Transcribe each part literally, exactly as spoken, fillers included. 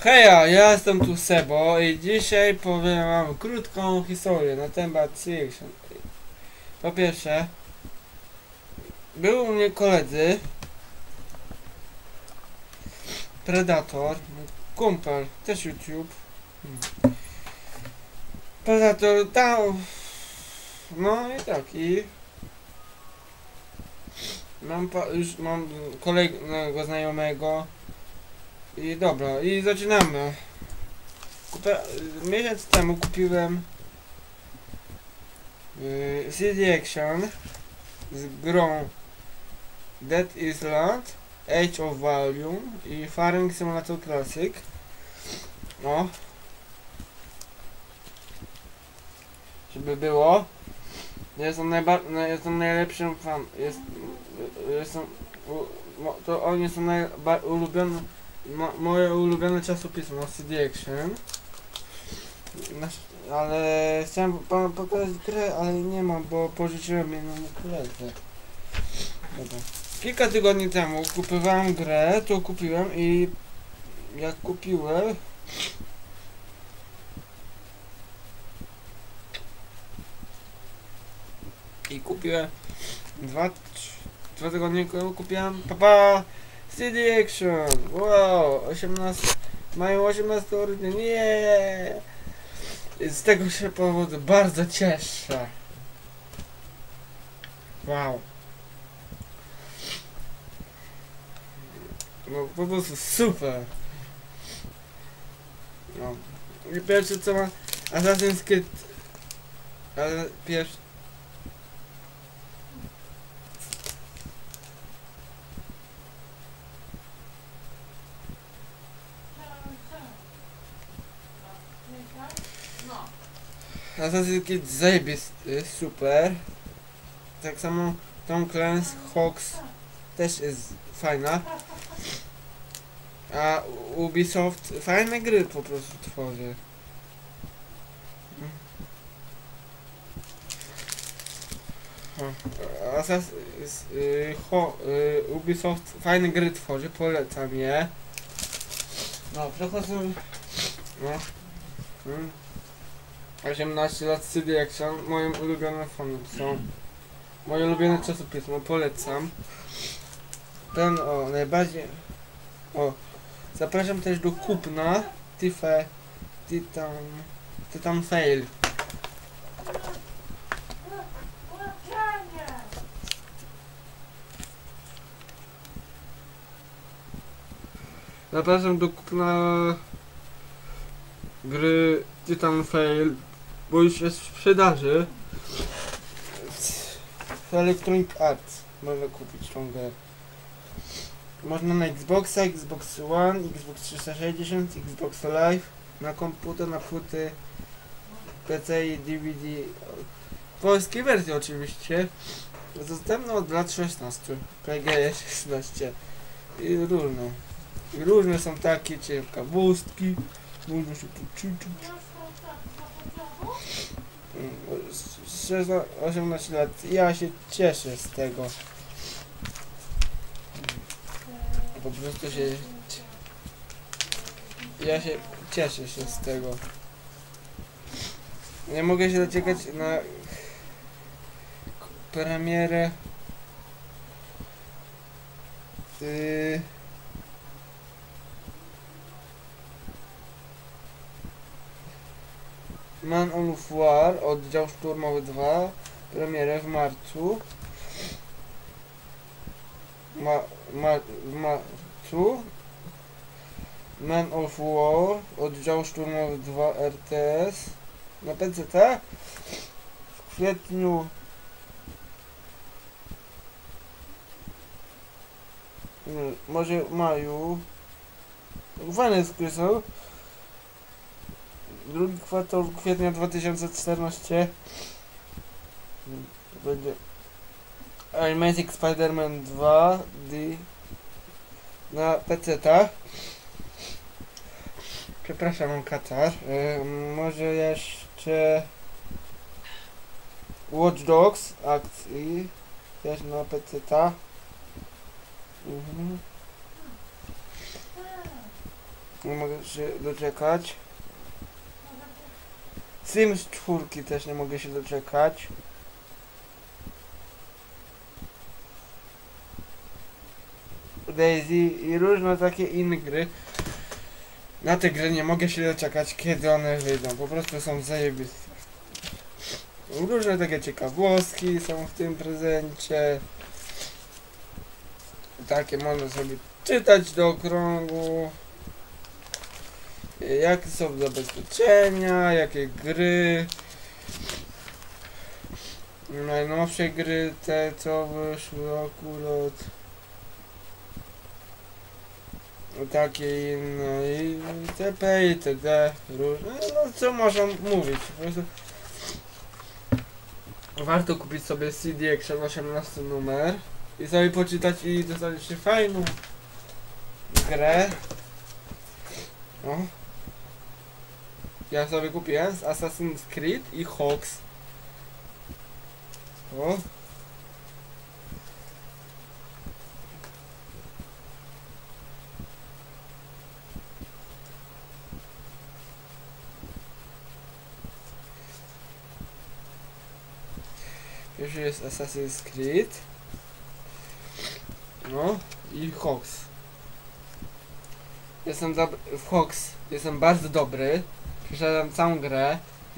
Heja, ja jestem tu Sebo i dzisiaj powiem wam krótką historię na temat C Action. Po pierwsze, był u mnie koledzy Predator, kumpel, też YouTube. Predator dał, no i tak, i mam pa, już mam kolejnego znajomego i dobra, i zaczynamy. Kupę, miesiąc temu kupiłem yy, C D Action z grą Dead Island, Age of Volume i Farming Simulator Classic. No, żeby było. Jestem, najba jestem najlepszym fan. Jest, jestem, to oni są najbardziej ulubione, mo moje ulubione czasopismo C D Action. Ale chciałem panu pokazać grę, ale nie mam, bo pożyczyłem jedną koledze. Dobra. Kilka tygodni temu kupowałem grę, to kupiłem i jak kupiłem i kupiłem dwa, dwa tygodnie temu kupiłem papa C D Action. Wow, osiemnaście mają osiemnaście urodzin, nie. Z tego się powodu bardzo cieszę. Wow. No po prostu super. No. I pierwsze co ma Assassin's Creed, ale pierwszy Assassin's Creed zajebisty, super. Tak samo Tom Clancy Hawks też jest fajna. A Ubisoft fajne gry po prostu tworzy. Assassin's y, y, Ubisoft fajne gry tworzy, polecam je. No, przechodzę. No. Hmm. osiemnaście lat C D Action, moim ulubionym fanem są. Moje ulubione czasopismo, polecam. Ten, o, najbardziej... O, zapraszam też do kupna Tife... Titan... Titan Fail. Zapraszam do kupna gry Titan Fail, bo już jest w sprzedaży. W Electronic Arts można kupić tą grę. Można na Xboxa, Xbox One, Xbox trzysta sześćdziesiąt, Xbox Live, na komputer, na płyty, P C i D V D. Polskie wersje oczywiście. Dostępne od lat szesnastu, P G szesnaście. I różne. I różne są takie ciekawostki. Można się poćwiczyć. osiemnaście lat. Ja się cieszę z tego. Po prostu się... Ja się cieszę się z tego. Nie mogę się doczekać na premierę yy... Man of War, oddział szturmowy dwa, premierę w marcu. Ma, ma, w marcu. Man of War, oddział szturmowy dwa R T S na P C T. W kwietniu nie, może w maju. Fajne są. Drugi kwartał kwietnia dwa tysiące czternastego to będzie Amazing Spider-Man dwa D na P C T. Przepraszam, mam katar. Yy, może jeszcze Watch Dogs akcji też na P C T. Mhm. Nie mogę się doczekać. Sims czwórki też nie mogę się doczekać. Daisy i różne takie inne gry. Na te gry nie mogę się doczekać, kiedy one wyjdą. Po prostu są zajebiste. Różne takie ciekawostki są w tym prezencie. Takie można sobie czytać do okrągłu. Jakie są zabezpieczenia, jakie gry. Najnowsze gry, te co wyszły akurat. Takie inne i itp. itd. Różne. No co można mówić? Po prostu warto kupić sobie C D Action osiemnasty numer i sobie poczytać i dostać się fajną grę. O. Ja sobie kupiłem z Assassin's Creed i Hogs. O. Pierwszy jest Assassin's Creed. No i Hogs. Jestem dobry w Hogs. Jestem bardzo dobry. Przeszedłem całą grę.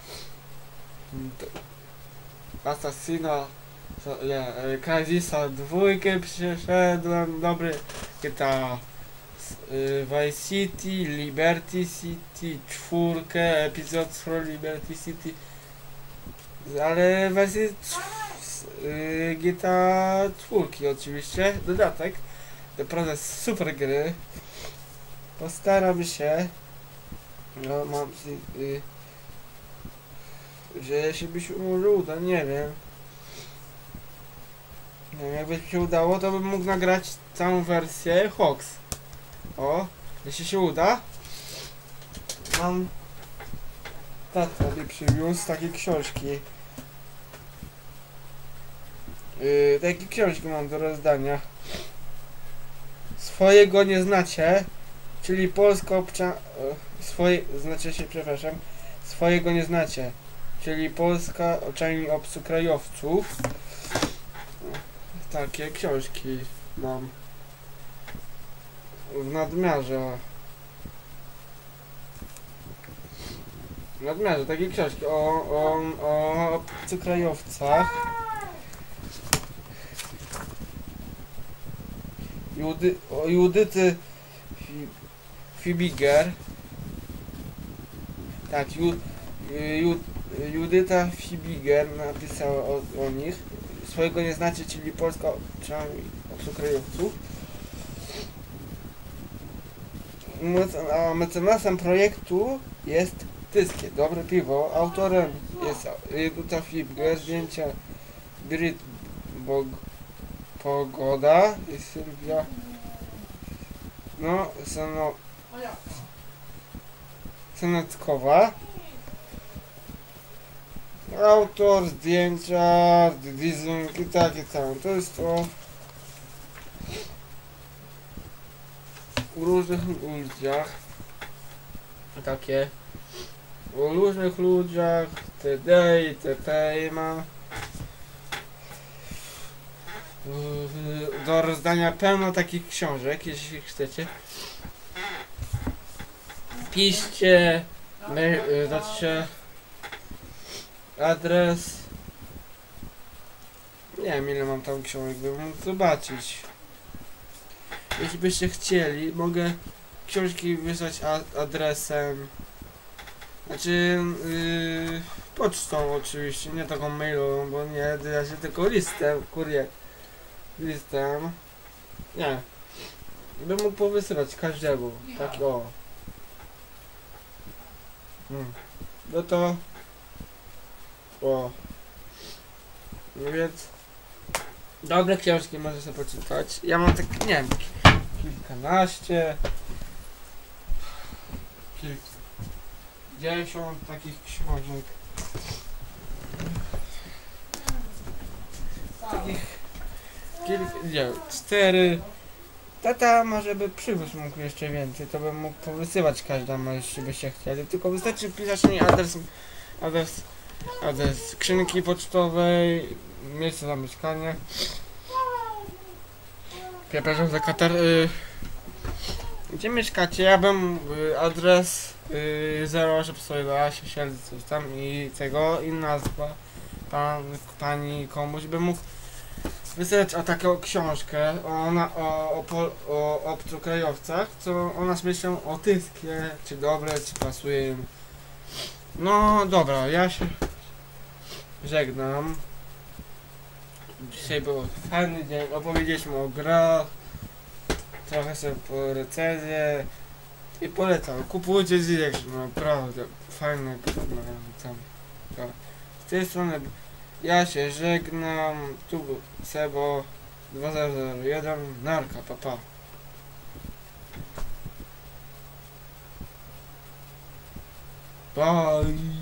Assassina, nie, Crysisa dwójkę przeszedłem, dobry G T A Vice City, Liberty City, czwórkę, epizod from Liberty City, ale wersję G T A czwórki oczywiście, dodatek, naprawdę super gry, postaram się, no mam y, że się by się może uda, nie wiem. Nie wiem, jakby mi się udało, to bym mógł nagrać całą wersję Hogs. O, jeśli się uda. Mam... Tata mi przywiózł takie książki. Yy, takie książki mam do rozdania. Swojego nie znacie, czyli polska obcza... Swoje... Znaczy się, przepraszam. Swojego nie znacie. Czyli Polska oczami obcokrajowców. Takie książki mam w nadmiarze. W nadmiarze takie książki o, o, o obcokrajowcach. Judy, o Judyty Fibiger. Tak, Ju, Ju, Judyta Fibiger napisała o, o nich. Swojego nie znacie, czyli Polska oczami obcokrajowców. A mecenasem projektu jest Tyskie, dobre piwo. Autorem jest Judyta Fibiger, zdjęcia Brit Bog Pogoda i Sylwia. No, Seno, Seneckowa. Autor, zdjęcia, design i takie tam. To jest to u różnych ludziach. Takie o różnych ludziach td i tp ma do rozdania pełno takich książek, jeśli chcecie. Piszcie, znaczy adres. Nie wiem ile mam tam książek, bym mógł zobaczyć. Jeśli byście chcieli, mogę książki wysłać adresem. Znaczy yy, pocztą oczywiście, nie taką mailową, bo nie, ja się tylko listem, kurier. Listem. Nie. Bym mógł powysyłać każdemu. Tak o. Hmm. No to o. No więc dobre książki możesz sobie poczytać. Ja mam tak, nie wiem, kilkanaście, kilkadziesiąt takich książek. Takich kilk, nie, cztery, Tata może by przywiózł mógł jeszcze więcej, to bym mógł powysyłać każdemu, jeśli byście chcieli. Tylko wystarczy pisać mi adres, adres, adres skrzynki pocztowej, miejsce zamieszkania. Przepraszam za katar. Y, gdzie mieszkacie? Ja bym y, adres y, zero osiem dwa siedzi coś tam i tego i nazwa pan, pani komuś by mógł wysłać o taką książkę o, na, o, o, pol, o obcokrajowcach, co o nas myślą o tyskie, czy dobre, czy pasuje im. No dobra, ja się żegnam. Dzisiaj był fajny dzień, opowiedzieliśmy o grach, trochę sobie po recenzję i polecam, kupujcie Zirek, naprawdę fajne gry, no, tam. To. Z tej strony ja się żegnam, tu był Sebo dwa zero zero jeden, narka, papa. Bye.